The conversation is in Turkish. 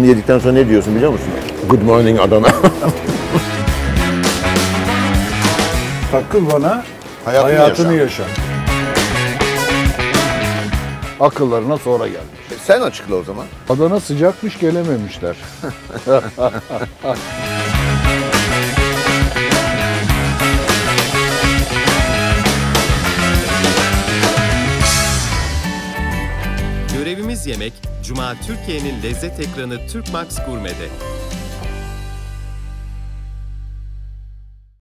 yedikten sonra ne diyorsun biliyor musun? Good morning Adana. Takıl bana, Hayatını yaşa. Akıllarına sonra gelmiş. Sen açıkla o zaman. Adana sıcakmış, gelememişler. Görevimiz yemek, Cuma Türkiye'nin lezzet ekranı Türkmax Gurme'de.